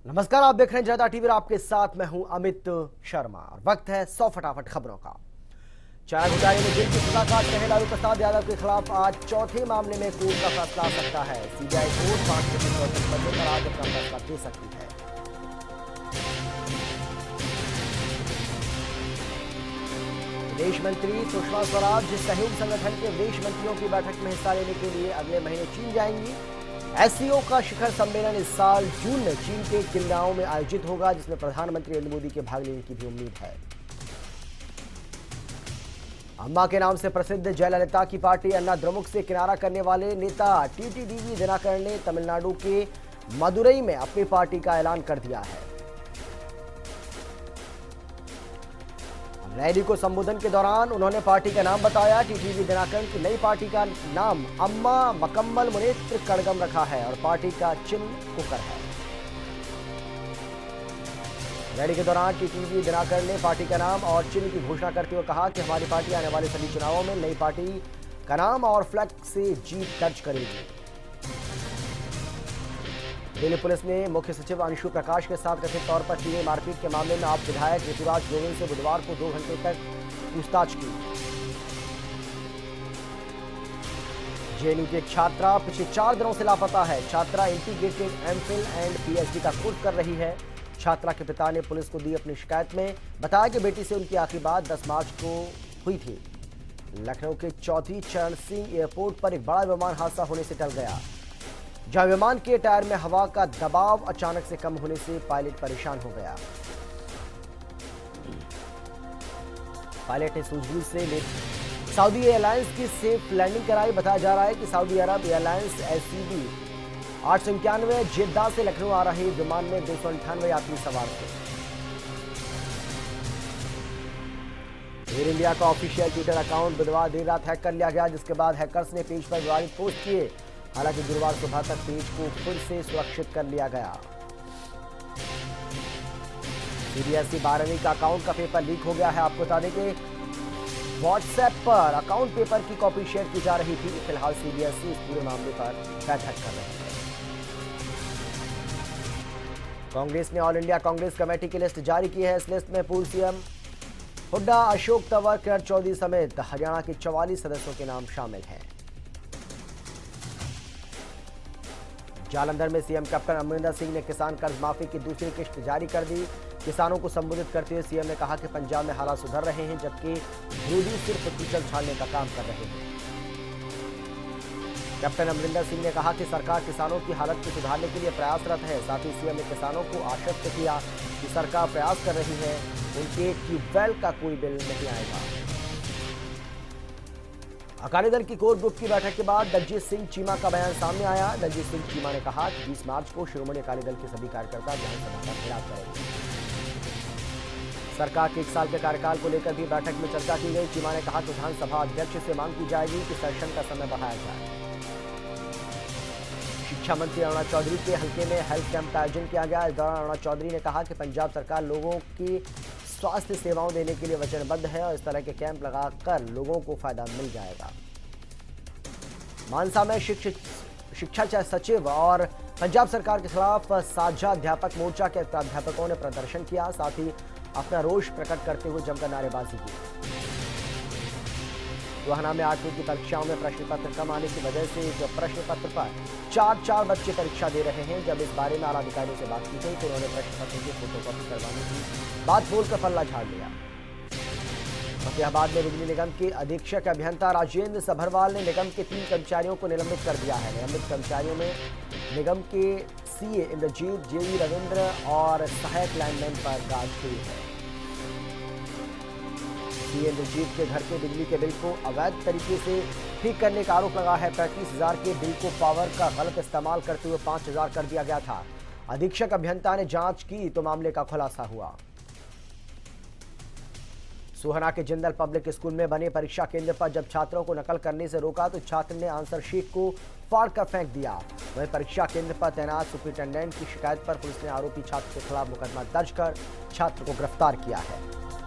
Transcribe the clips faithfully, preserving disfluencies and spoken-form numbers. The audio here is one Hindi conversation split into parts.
नमस्कार, आप देख रहे हैं जनता टीवी। आपके साथ मैं हूं अमित शर्मा और वक्त है सौ फटाफट खबरों का। चारा घोटाले में जेल की सजा काट रहे लालू प्रसाद यादव के खिलाफ आज चौथे मामले में कोर्ट का फैसला आ सकता है। सीबीआई कोर्ट पांच बजे चौतीस बजे पर आज अपना फैसला दे सकती है। विदेश मंत्री सुषमा स्वराज सहयोग संगठन के विदेश मंत्रियों की बैठक में हिस्सा लेने के लिए अगले महीने चीन जाएंगी। एससीओ का शिखर सम्मेलन इस साल जून में चीन के किंगडाओ में आयोजित होगा, जिसमें प्रधानमंत्री नरेंद्र मोदी के भाग लेने की भी उम्मीद है। अम्मा के नाम से प्रसिद्ध जयललिता की पार्टी अन्ना द्रमुक से किनारा करने वाले नेता टीटीवी दिनकरन ने तमिलनाडु के मदुरई में अपनी पार्टी का ऐलान कर दिया है। रैली को संबोधन के दौरान उन्होंने पार्टी का नाम बताया। टीटीवी दिनकरन की नई पार्टी का नाम अम्मा मकम्मल मुनेत्र कड़गम रखा है और पार्टी का चिन्ह कुकर है। रैली के दौरान टीटीवी दिनकरन ने पार्टी का नाम और चिन्ह की घोषणा करते हुए कहा कि हमारी पार्टी आने वाले सभी चुनावों में नई पार्टी का नाम और फ्लैग से जीत दर्ज करेगी। दिल्ली पुलिस ने मुख्य सचिव अंशु प्रकाश के साथ कथित तौर पर की गई मारपीट के मामले में आप विधायक ऋतुराज गोविंद से बुधवार को दो घंटे तक पूछताछ की। जेएनयू की एक छात्रा पिछले चार दिनों से लापता है। छात्रा इंटीग्रेटेड एमफिल एंड पीएचडी का कोर्स कर रही है। छात्रा के पिता ने पुलिस को दी अपनी शिकायत में बताया कि बेटी से उनकी आखिरी बात दस मार्च को हुई थी। लखनऊ के चौधरी चरण सिंह एयरपोर्ट पर एक बड़ा विमान हादसा होने से टल गया, जहां विमान के टायर में हवा का दबाव अचानक से कम होने से पायलट परेशान हो गया। पायलट ने सूझबूझ से सऊदी एयरलाइंस की सेफ लैंडिंग कराई। बताया जा रहा है कि सऊदी अरब एयरलाइंस एससीबी आठ सौ इक्यानवे जेद्दा से लखनऊ आ रहे विमान में दो सौ अंठानवे यात्री सवार थे। एयर इंडिया का ऑफिशियल ट्विटर अकाउंट बुधवार देर रात हैक कर लिया गया, जिसके बाद हैकर्स ने पेज पर विवादित पोस्ट किए। हालांकि गुरुवार सुबह तक पेज को फिर से सुरक्षित कर लिया गया। सीबीएसई बारहवीं का अकाउंट का पेपर लीक हो गया है। आपको बता दें कि व्हाट्सएप पर अकाउंट पेपर की कॉपी शेयर की जा रही थी। फिलहाल सीबीएसई इस पूरे मामले पर बैठक कर रही है। कांग्रेस ने ऑल इंडिया कांग्रेस कमेटी की लिस्ट जारी की है। इस लिस्ट में पूर्व सीएम हुड्डा, अशोक तंवर, किरण चौधरी समेत हरियाणा के चौवालीस सदस्यों के नाम शामिल हैं। जालंधर में सीएम कैप्टन अमरिंदर सिंह ने किसान कर्ज माफी की दूसरी किश्त जारी कर दी। किसानों को संबोधित करते हुए सीएम ने कहा कि पंजाब में हालात सुधर रहे हैं, जबकि विरोधी सिर्फ कीचड़ छाड़ने का काम कर रहे हैं। कैप्टन अमरिंदर सिंह ने कहा कि सरकार किसानों की हालत को सुधारने के लिए प्रयासरत है। साथ ही सीएम ने किसानों को आश्वस्त किया कि सरकार प्रयास कर रही है, उनके ट्यूबवेल का कोई बिल नहीं आएगा। अकाली दल की कोर ग्रुप की बैठक के बाद दलजीत सिंह चीमा का बयान सामने आया। दलजीत सिंह चीमा ने कहा कि बीस मार्च को शिरोमणि अकाली दल के सभी कार्यकर्ता विधानसभा का घेराव करेंगे। सरकार के एक साल के कार्यकाल को लेकर भी बैठक में चर्चा की गई। चीमा ने कहा कि विधानसभा अध्यक्ष से मांग की जाएगी कि सेशन का समय बढ़ाया जाए। शिक्षा मंत्री अरुणा चौधरी के हल्के में हेल्थ कैंप का आयोजन किया गया। इस दौरान अरुणा चौधरी ने कहा कि पंजाब सरकार लोगों की स्वास्थ्य सेवाओं देने के लिए वचनबद्ध है और इस तरह के कैंप लगाकर लोगों को फायदा मिल जाएगा। मानसा में शिक्षा सचिव और पंजाब सरकार के खिलाफ साझा अध्यापक मोर्चा के प्राध्यापकों ने प्रदर्शन किया। साथ ही अपना रोष प्रकट करते हुए जमकर नारेबाजी की। रोहना में आठवीं की परीक्षाओं में प्रश्न पत्र कम आने की वजह से एक प्रश्न पत्र पर चार चार बच्चे परीक्षा दे रहे हैं। जब इस बारे में आला अधिकारियों से बात की गई तो उन्होंने प्रश्न पत्र की फोटोकॉपी करवाने की बात बोलकर पल्ला झाड़ लिया। फतेहाबाद में बिजली निगम के अधीक्षक अभियंता राजेंद्र सभरवाल ने निगम के तीन कर्मचारियों को निलंबित कर दिया है। निलंबित कर्मचारियों में निगम के सीए इंद्रजीत, जेई रविंद्र और सहायक लाइनमैन पर गाज हुई है। सीए इंद्रजीत के घर के बिजली के बिल को अवैध तरीके से ठीक करने का आरोप लगा है। पैंतीस हजार के बिल को पावर का गलत इस्तेमाल करते हुए पांच हजार कर दिया गया था। अधीक्षक अभियंता ने जांच की तो मामले का खुलासा हुआ। सोहना के जिंदल पब्लिक स्कूल में बने परीक्षा केंद्र पर जब छात्रों को नकल करने से रोका तो छात्र ने आंसर शीट को फाड़ कर फेंक दिया। वहीं परीक्षा केंद्र पर तैनात सुपरिटेंडेंट की शिकायत पर पुलिस ने आरोपी छात्र के खिलाफ मुकदमा दर्ज कर छात्र को गिरफ्तार किया है।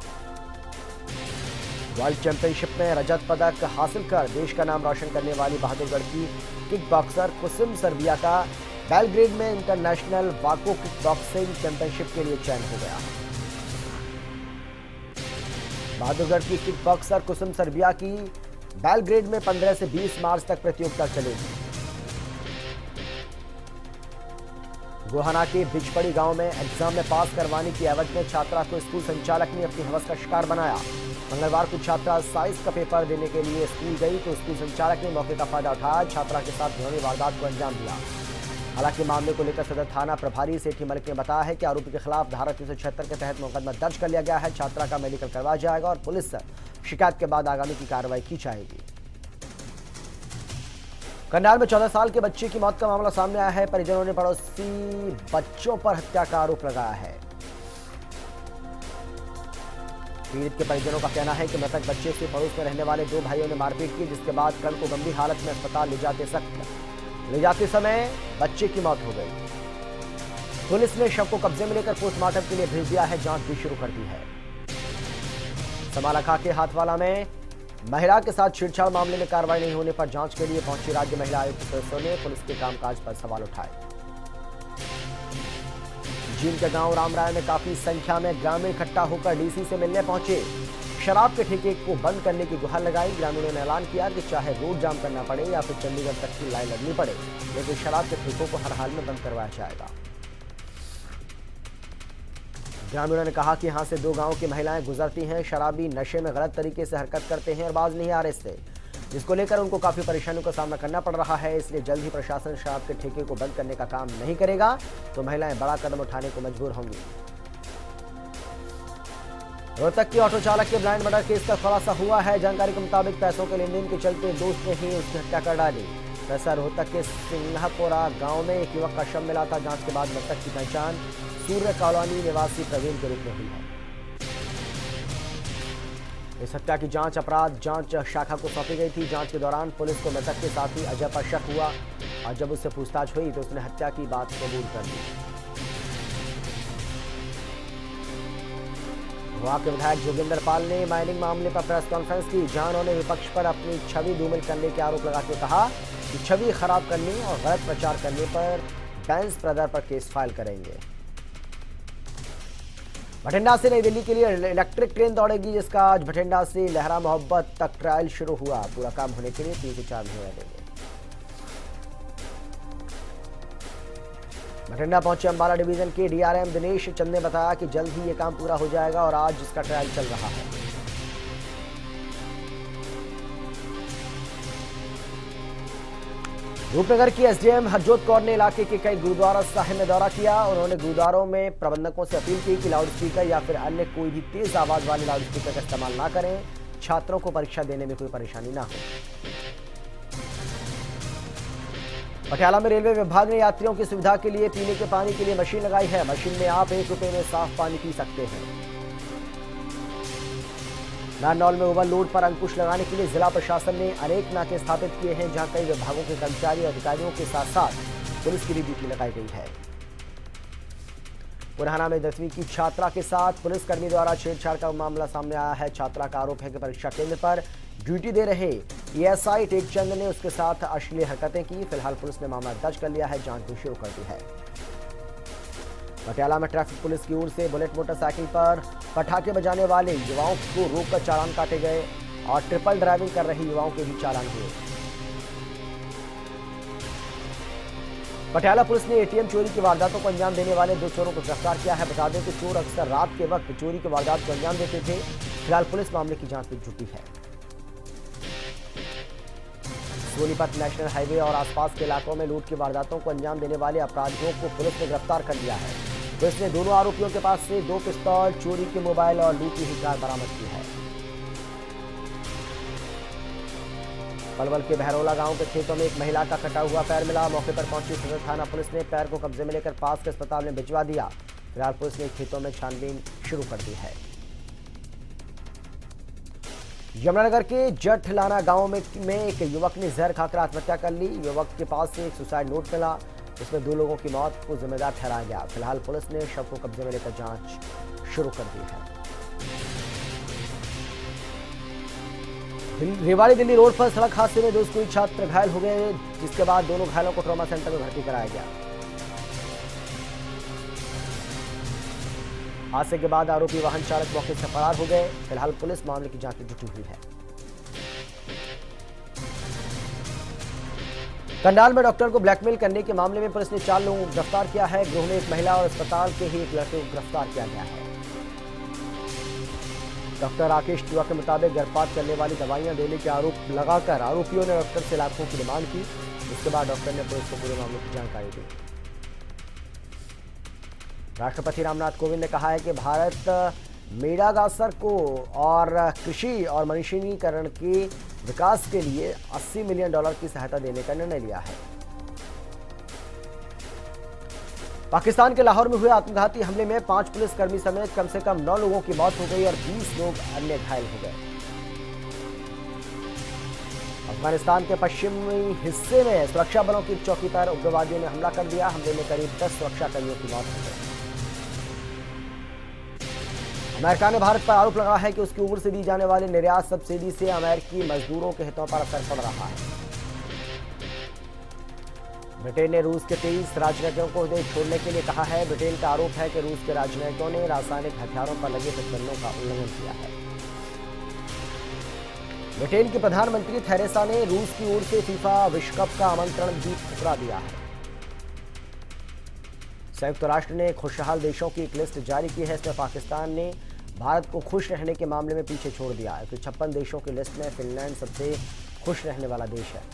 वर्ल्ड चैंपियनशिप में रजत पदक हासिल कर देश का नाम रोशन करने वाली बहादुरगढ़ की किक बॉक्सर कुसुम सर्बिया का बेलग्रेड में इंटरनेशनल वाको किक बॉक्सिंग चैंपियनशिप के लिए चयन हो गया। बहादुरगढ़ की किक बॉक्सर कुसुम सर्बिया की बेलग्रेड में पंद्रह से बीस मार्च तक प्रतियोगिता चलेगी। गोहाना के बिचपड़ी गांव में एग्जाम में पास करवाने की एवज में छात्रा को स्कूल संचालक ने अपनी हवस का शिकार बनाया। मंगलवार को छात्रा साइंस का पेपर देने के लिए स्कूल गई तो स्कूल संचालक ने मौके का फायदा उठाया, छात्रा के साथ घिनौनी वारदात को अंजाम दिया। हालांकि मामले को लेकर सदर थाना प्रभारी सेठी मलिक ने बताया है कि आरोपी के खिलाफ धारा तीन सौ छिहत्तर के तहत मुकदमा दर्ज कर लिया गया है। छात्रा का मेडिकल करवाया जाएगा और पुलिस से शिकायत के बाद आगामी की कार्रवाई की जाएगी। करनाल में चौदह साल के बच्चे की मौत का मामला सामने आया है। परिजनों ने पड़ोसी बच्चों पर हत्या का आरोप लगाया है। पीड़ित के परिजनों का कहना है कि मृतक बच्चे से पड़ोस में रहने वाले दो भाइयों ने मारपीट की, जिसके बाद कल को गंभीर हालत में अस्पताल ले जाते सख्त ले जाते समय बच्चे की मौत हो गई। पुलिस ने शव को कब्जे में लेकर पोस्टमार्टम के लिए भेज दिया है, जांच भी शुरू कर दी है। समालखा के हाथवाला में महिला के साथ छेड़छाड़ मामले में कार्रवाई नहीं होने पर जांच के लिए पहुंची राज्य महिला आयोग के सदस्यों ने पुलिस के कामकाज पर सवाल उठाए। जींद के गांव रामराय में काफी संख्या में ग्रामीण इकट्ठा होकर डीसी से मिलने पहुंचे। शराब के ठेके को बंद करने की गुहार लगाई। ग्रामीणों ने ऐलान किया कि चाहे रोड जाम करना पड़े या फिर चंडीगढ़ तक की लाइन लगनी पड़े, लेकिन शराब के ठेकों को हर हाल में बंद करवाया जाएगा। ग्रामीणों ने कहा कि यहां से दो गांवों की महिलाएं गुजरती हैं, शराबी नशे में गलत तरीके से हरकत करते हैं और बाज नहीं आ रहे थे, जिसको लेकर उनको काफी परेशानियों का सामना करना पड़ रहा है। इसलिए जल्द ही प्रशासन शराब के ठेके को बंद करने का काम नहीं करेगा तो महिलाएं बड़ा कदम उठाने को मजबूर होंगी। रोहतक के ऑटो चालक के ब्लाइंड मर्डर केस का खुलासा हुआ है। जानकारी के मुताबिक पैसों के लेन देन के चलते दोस्त ने ही उसकी हत्या कर डाली। पैसा रोहतक के सिंघापुरा गांव में एक युवक का शव मिला था। जांच के बाद मृतक की पहचान सूर्य कॉलोनी निवासी प्रवीण के रूप में हुई है। इस हत्या की जांच अपराध जांच शाखा को सौंपी गई थी। जांच के दौरान पुलिस को मृतक के साथी अजय पर शक हुआ और जब उससे पूछताछ हुई तो उसने हत्या की बात कबूल कर ली। वहां के विधायक जोगिंदर पाल ने माइनिंग मामले पर प्रेस कॉन्फ्रेंस की, जहां उन्होंने विपक्ष पर अपनी छवि धूमिल करने के आरोप लगाते हुए कहा कि छवि खराब करने और गलत प्रचार करने पर बैंस ब्रदर पर केस फाइल करेंगे। बठिंडा से नई दिल्ली के लिए इलेक्ट्रिक ट्रेन दौड़ेगी, जिसका आज बठिंडा से लहरा मोहब्बत तक ट्रायल शुरू हुआ। पूरा काम होने के लिए तीन से चार महीने लगेंगे। बठिंडा पहुंचे अंबाला डिवीजन के डीआरएम दिनेश चंद ने बताया कि जल्द ही ये काम पूरा हो जाएगा और आज इसका ट्रायल चल रहा है। रूपनगर की एसडीएम हरजोत कौर ने इलाके के कई गुरुद्वारा साहिब में दौरा किया। उन्होंने गुरुद्वारों में प्रबंधकों से अपील की कि लाउडस्पीकर या फिर अन्य कोई भी तेज आवाज वाले लाउडस्पीकर का इस्तेमाल ना करें, छात्रों को परीक्षा देने में कोई परेशानी ना हो। पटियाला में रेलवे विभाग ने यात्रियों की सुविधा के लिए पीने के पानी के लिए मशीन लगाई है। मशीन में आप एक रुपए में साफ पानी पी सकते हैं। नारनौल में ओवरलोड पर अंकुश लगाने के लिए जिला प्रशासन ने अनेक नाके स्थापित किए हैं, जहां कई विभागों के कर्मचारी और अधिकारियों के साथ साथ पुलिस की भी ड्यूटी लगाई गई है। पुराना में दसवीं की छात्रा के साथ पुलिसकर्मी द्वारा छेड़छाड़ का मामला सामने आया है। छात्रा का आरोप है कि परीक्षा केंद्र पर ड्यूटी दे रहे एएसआई टेकचंद ने उसके साथ अश्लील हरकतें की। फिलहाल पुलिस ने मामला दर्ज कर लिया है, जांच भी शुरू कर दी है। पटियाला में ट्रैफिक पुलिस की ओर से बुलेट मोटरसाइकिल पर पटाखे बजाने वाले युवाओं को रोककर चालान काटे गए और ट्रिपल ड्राइविंग कर रहे युवाओं के भी चालान हुए। पटियाला पुलिस ने एटीएम चोरी की वारदातों को अंजाम देने वाले दो चोरों को गिरफ्तार किया है। बता दें कि चोर अक्सर रात के वक्त चोरी की वारदात को अंजाम देते थे। फिलहाल पुलिस मामले की जांच में जुटी है। सोनीपत नेशनल हाईवे और आसपास के इलाकों में लूट की वारदातों को अंजाम देने वाले अपराधियों को पुलिस ने गिरफ्तार कर लिया है। पुलिस ने दोनों आरोपियों के पास से दो पिस्तौल, चोरी के मोबाइल और लूटी हुई कार बरामद की है। पलवल के बहरौला गांव के खेतों में एक महिला का कटा हुआ पैर मिला। मौके पर पहुंची सदर थाना पुलिस ने पैर को कब्जे में लेकर पास के अस्पताल में भिजवा दिया। फिलहाल पुलिस ने खेतों में छानबीन शुरू कर दी है। यमुनानगर के जठलाना गांव में, में एक युवक ने जहर खाकर आत्महत्या कर ली। युवक के पास से एक सुसाइड नोट मिला, उसमें दो लोगों की मौत को जिम्मेदार ठहराया गया। फिलहाल पुलिस ने शव को कब्जे में लेकर जांच शुरू कर दी है। रेवाड़ी दिल्ली रोड पर सड़क हादसे में दो स्कूली छात्र घायल हो गए, जिसके बाद दोनों घायलों को ट्रॉमा सेंटर में भर्ती कराया गया। हादसे के बाद आरोपी वाहन चालक मौके से फरार हो गए। फिलहाल पुलिस मामले की जांच में जुटी हुई है। करनाल में डॉक्टर को ब्लैकमेल करने के मामले में पुलिस ने चार लोगों को गिरफ्तार किया है। गृह में एक महिला और अस्पताल के ही एक लड़के को गिरफ्तार किया गया है। डॉक्टर राकेश दुआ के मुताबिक गर्भपात करने वाली दवाइयां देने के आरोप लगाकर आरोपियों ने डॉक्टर से लाखों की डिमांड की। इसके बाद डॉक्टर ने पुलिस को पूरे मामले की जानकारी दी। राष्ट्रपति रामनाथ कोविंद ने कहा है कि भारत मेडागास्कर को और कृषि और मशीनीकरण के विकास के लिए अस्सी मिलियन डॉलर की सहायता देने का निर्णय लिया है। पाकिस्तान के लाहौर में हुए आत्मघाती हमले में पांच पुलिसकर्मी समेत कम से कम नौ लोगों की मौत हो गई और बीस लोग अन्य घायल हो गए। अफगानिस्तान के पश्चिमी हिस्से में सुरक्षा बलों की चौकी पर उग्रवादियों ने हमला कर दिया। हमले में करीब दस सुरक्षाकर्मियों की मौत हो गई। अमेरिका ने भारत पर आरोप लगाया है कि उसकी ओर से दी जाने वाली निर्यात सब्सिडी से अमेरिकी मजदूरों के हितों पर असर पड़ रहा है। ब्रिटेन ने रूस के तेईस राजनयिकों को देश छोड़ने के लिए कहा है। ब्रिटेन का आरोप है कि रूस के राजनयिकों ने रासायनिक हथियारों पर लगे प्रतिबंधों का उल्लंघन किया है। ब्रिटेन की प्रधानमंत्री थेरेसा ने रूस की ओर से फीफा विश्व कप का आमंत्रण भी ठुकरा दिया है। संयुक्त राष्ट्र ने खुशहाल देशों की एक लिस्ट जारी की है। इसमें पाकिस्तान ने भारत को खुश रहने के मामले में पीछे छोड़ दिया है। तो छप्पन देशों की लिस्ट में फिनलैंड सबसे खुश रहने वाला देश है।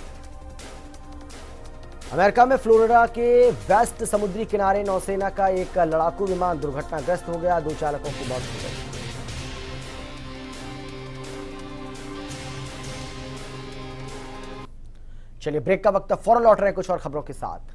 अमेरिका में फ्लोरिडा के वेस्ट समुद्री किनारे नौसेना का एक लड़ाकू विमान दुर्घटनाग्रस्त हो गया। दो चालकों की मौत हो गई। चलिए ब्रेक का वक्त, फौरन लौट रहे हैं कुछ और खबरों के साथ।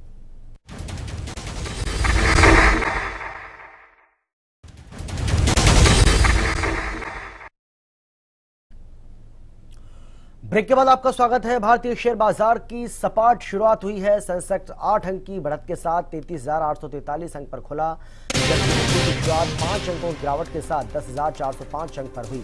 ब्रेक के बाद आपका स्वागत है। भारतीय शेयर बाजार की सपाट शुरुआत हुई है। सेंसेक्स आठ अंक की बढ़त के साथ तैंतीस हजार आठ सौ तैंतालीस अंक पर खुला, जबकि निफ्टी की शुरुआत पांच अंकों की गिरावट के साथ दस हजार चार सौ पांच अंक पर हुई।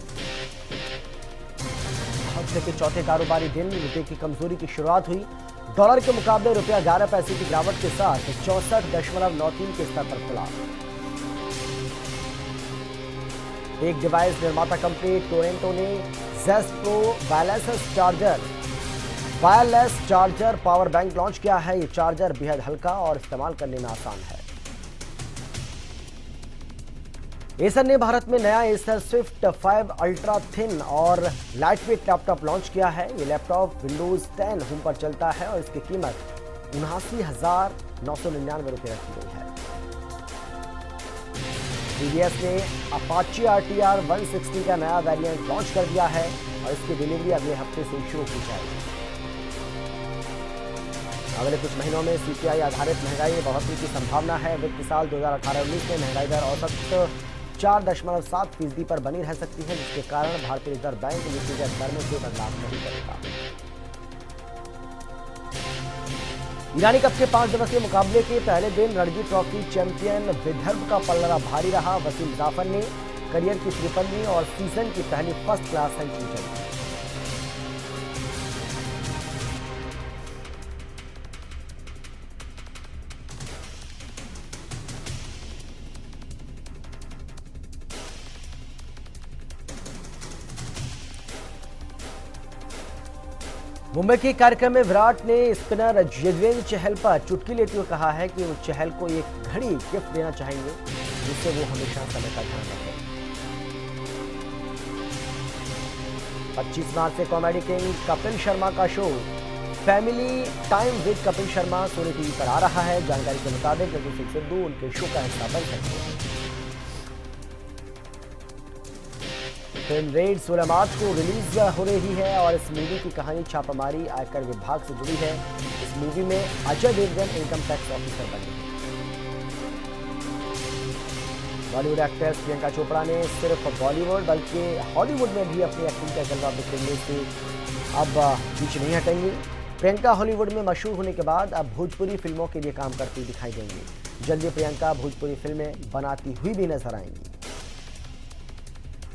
हफ्ते के चौथे कारोबारी दिन रुपये की कमजोरी की शुरुआत हुई। डॉलर के मुकाबले रुपया ग्यारह पैसे की गिरावट के साथ चौसठ दशमलव नौ तीन के स्तर पर खुला। एक डिवाइस निर्माता कंपनी टोरेंटो ने Zest pro wireless charger wireless charger power bank launch किया है। ये चार्जर बेहद हल्का और इस्तेमाल करने में आसान है। एसर ने भारत में नया Acer Swift five ultra thin और लाइटवेट लैपटॉप लॉन्च किया है। ये लैपटॉप विंडोज टेन होम पर चलता है और इसकी कीमत उनासी हजार नौ सौ निन्यानवे रुपये रखी गई है। टीवीएस ने अपाची आरटीआर एक सौ साठ का नया वेरिएंट लॉन्च कर दिया है और इसकी डिलीवरी अगले हफ्ते से शुरू की जाएगी। अगले कुछ महीनों में सीपीआई आधारित महंगाई में बढ़ोतरी की संभावना है। वित्त साल दो हजार अठारह उन्नीस में महंगाई दर औसत चार दशमलव सात फीसदी पर बनी रह सकती है, जिसके कारण भारतीय रिजर्व बैंक नीतिगत दर में कोई बदलाव नहीं करेगा। ईरानी कप के पांच दिवसीय मुकाबले के पहले दिन रणजी ट्रॉफी चैंपियन विदर्भ का पलड़ा भारी रहा। वसीम जाफर ने करियर की तिरपनवीं और सीजन की पहली फर्स्ट क्लास सेंचुरी जड़ी। मुंबई के कार्यक्रम में विराट ने स्पिनर यजुवेंद्र चहल पर चुटकी लेते हुए कहा है कि वो चहल को एक घड़ी गिफ्ट देना चाहेंगे, जिससे वो हमेशा समय का ध्यान रखें। पच्चीस मार्च से कॉमेडी किंग कपिल शर्मा का show family time with Kapil Sharma Sony TV पर आ रहा है। जानकारी के मुताबिक रणवीर सिंह सिद्धू उनके शो का हिस्सा बन सकते हैं। फिल्म रेड सोलह मार्च को रिलीज हो रही है और इस मूवी की कहानी छापामारी आयकर विभाग से जुड़ी है। इस मूवी में Ajay Devgan income tax officer बने। बॉलीवुड एक्ट्रेस प्रियंका चोपड़ा ने सिर्फ बॉलीवुड बल्कि हॉलीवुड में भी अपनी एक्टिंग का जलवा बिखेरने से अब पीछे नहीं हटेंगी। प्रियंका हॉलीवुड में मशहूर होने के बाद अब भोजपुरी फिल्मों के लिए काम करती दिखाई देंगी। जल्दी प्रियंका भोजपुरी फिल्में बनाती हुई भी नजर आएंगी।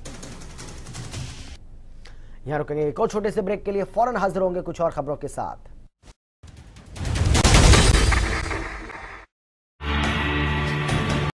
यहाँ रुकेंगे एक और छोटे से ब्रेक के लिए, फौरन हाजिर होंगे कुछ और खबरों के साथ।